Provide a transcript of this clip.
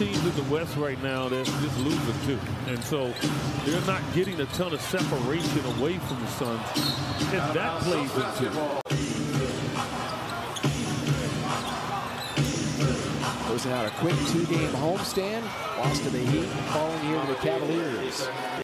teams in the West right now that's just losing too. And so they're not getting a ton of separation away from the Suns. And that plays into it. Closing out a quick 2-game homestand. Lost to the Heat, falling here to the Cavaliers.